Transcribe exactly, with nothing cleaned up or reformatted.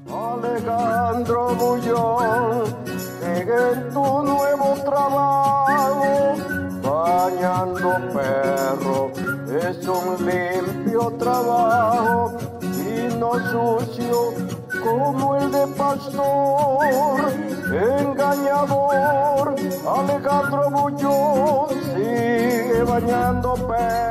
Alejandro Bullón, sigue en tu nuevo trabajo, bañando perro, es un limpio trabajo y no sucio como el de pastor, engañador. Alejandro Bullón sigue bañando perro.